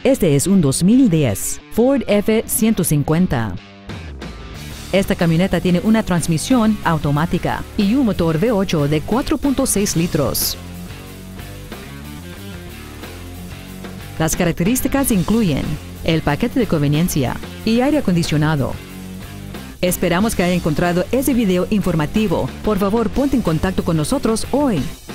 Este es un 2010 Ford F-150. Esta camioneta tiene una transmisión automática y un motor V8 de 4.6 litros. Las características incluyen el paquete de conveniencia y aire acondicionado. Esperamos que haya encontrado ese video informativo. Por favor, ponte en contacto con nosotros hoy.